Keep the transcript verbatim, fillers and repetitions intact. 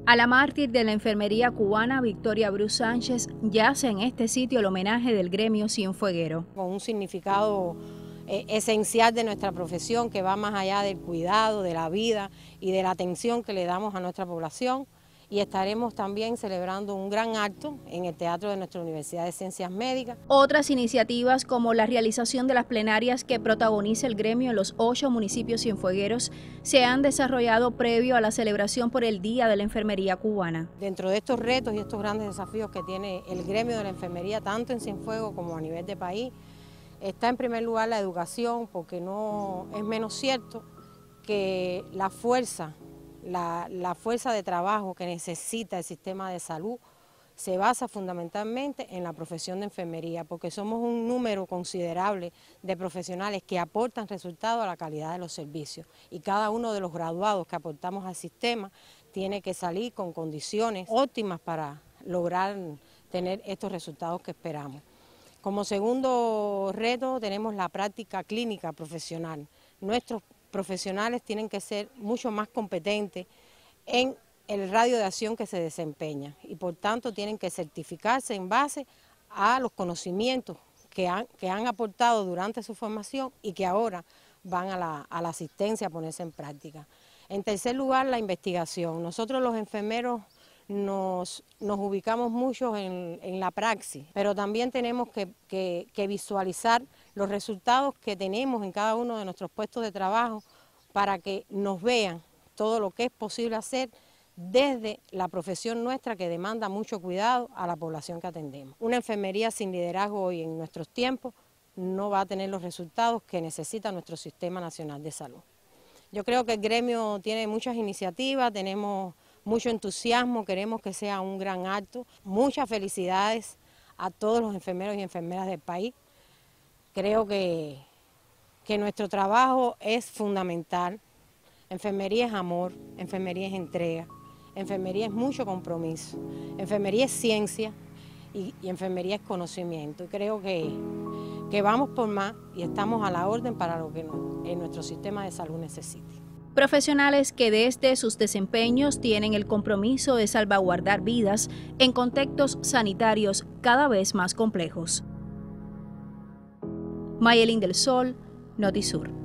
A la mártir de la enfermería cubana, Victoria Bruce Sánchez, yace en este sitio el homenaje del gremio cienfueguero. Con un significado eh, esencial de nuestra profesión que va más allá del cuidado, de la vida y de la atención que le damos a nuestra población. Y estaremos también celebrando un gran acto en el Teatro de nuestra Universidad de Ciencias Médicas. Otras iniciativas como la realización de las plenarias que protagoniza el gremio en los ocho municipios cienfuegueros se han desarrollado previo a la celebración por el Día de la Enfermería Cubana. Dentro de estos retos y estos grandes desafíos que tiene el gremio de la enfermería, tanto en Cienfuegos como a nivel de país, está en primer lugar la educación, porque no es menos cierto que la fuerza La, la fuerza de trabajo que necesita el sistema de salud se basa fundamentalmente en la profesión de enfermería, porque somos un número considerable de profesionales que aportan resultados a la calidad de los servicios, y cada uno de los graduados que aportamos al sistema tiene que salir con condiciones óptimas para lograr tener estos resultados que esperamos. Como segundo reto tenemos la práctica clínica profesional. Nuestros profesionales tienen que ser mucho más competentes en el radio de acción que se desempeña y por tanto tienen que certificarse en base a los conocimientos que han, que han aportado durante su formación y que ahora van a la, a la asistencia a ponerse en práctica. En tercer lugar, la investigación. Nosotros los enfermeros Nos, nos ubicamos mucho en, en la praxis, pero también tenemos que, que, que visualizar los resultados que tenemos en cada uno de nuestros puestos de trabajo para que nos vean todo lo que es posible hacer desde la profesión nuestra, que demanda mucho cuidado a la población que atendemos. Una enfermería sin liderazgo hoy en nuestros tiempos no va a tener los resultados que necesita nuestro Sistema Nacional de Salud. Yo creo que el gremio tiene muchas iniciativas, tenemos mucho entusiasmo, queremos que sea un gran acto. Muchas felicidades a todos los enfermeros y enfermeras del país. Creo que, que nuestro trabajo es fundamental. Enfermería es amor, enfermería es entrega, enfermería es mucho compromiso, enfermería es ciencia y, y enfermería es conocimiento. Y creo que, que vamos por más y estamos a la orden para lo que no, en nuestro sistema de salud necesite. Profesionales que desde sus desempeños tienen el compromiso de salvaguardar vidas en contextos sanitarios cada vez más complejos. Mayelín del Sol, Notisur.